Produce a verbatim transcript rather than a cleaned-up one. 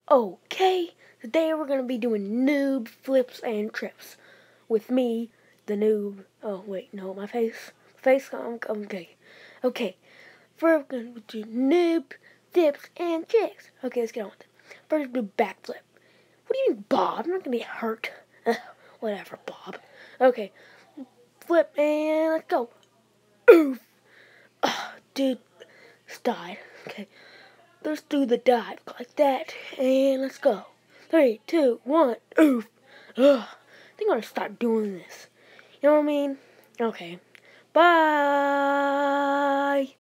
Okay, today we're going to be doing noob flips and trips with me, the noob. Oh, wait, no, my face. Face, um, okay. Okay, first we're going to do noob flips and tricks. Okay, let's get on with it. First, do backflip. What do you mean, Bob? I'm not going to get hurt. Whatever, Bob. Okay, flip and let's go. Oof. Oh, dude, died. Okay. Let's do the dive like that, and let's go. Three, two, one, oof. Ugh. I think I'm gonna start doing this. You know what I mean? Okay. Bye.